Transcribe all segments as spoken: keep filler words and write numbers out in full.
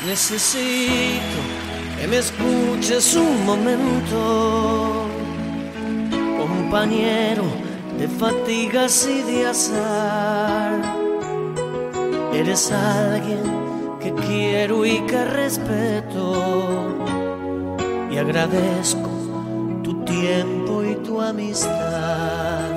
Necesito que me escuches un momento, compañero de fatigas y de azar. Eres alguien que quiero y que respeto, y agradezco tu tiempo y tu amistad.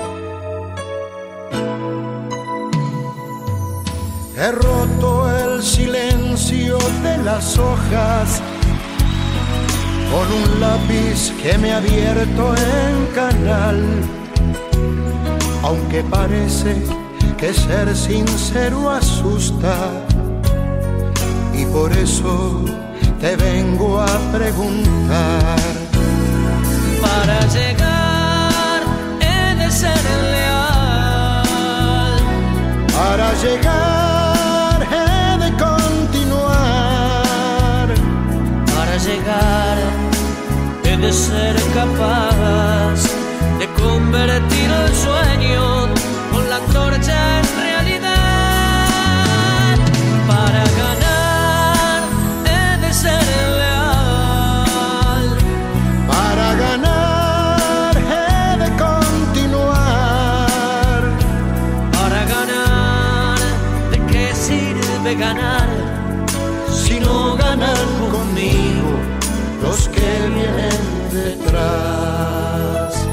He roto el silencio de las hojas con un lápiz que me ha abierto en canal, aunque parece que ser sincero asusta, y por eso te vengo a preguntar. Para llegar he de ser leal, para llegar he de continuar, para llegar he de ser capaz de convertir el sueño con la antorcha en realidad. Para ganar he de ser leal, para ganar he de continuar, para ganar. ¿De qué sirve ganar si no ganan conmigo los que vienen detrás?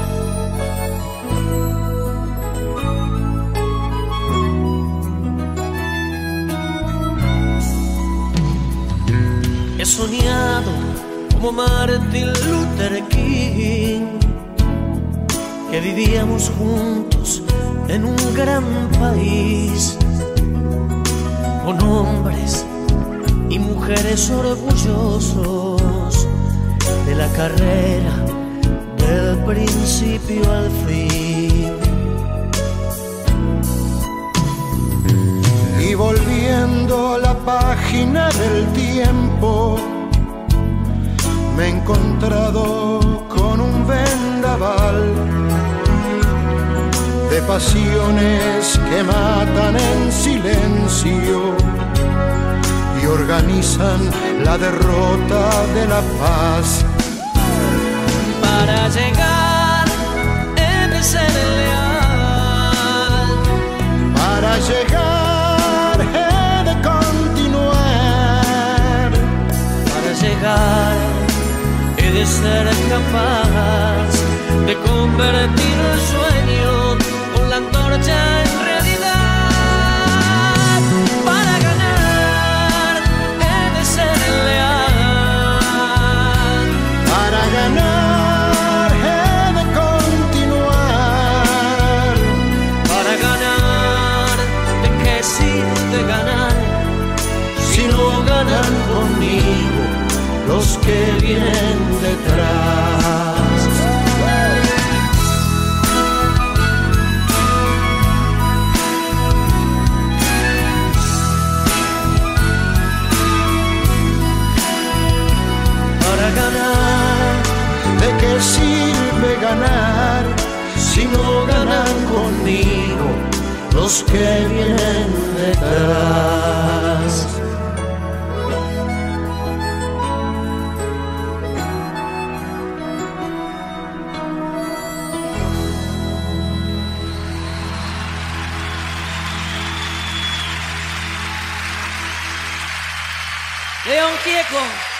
He soñado como Martin Luther King, que vivíamos juntos en un gran país, con hombres y mujeres orgullosos de la carrera del principio al fin. Y volviendo la página del tiempo, me he encontrado con un vendaval de pasiones que matan en silencio y organizan la derrota de la paz. Para llegar he de ser leal, para llegar he de continuar, para llegar he de ser capaz de convertir el sueño con la antorcha en realidad. Para ganar he de ser leal, para ganar he de continuar, para ganar. ¿De qué sirve ganar si no ganan conmigo los que vienen detrás? Para ganar, ¿de qué sirve ganar si no ganan conmigo los que vienen detrás? León Gieco.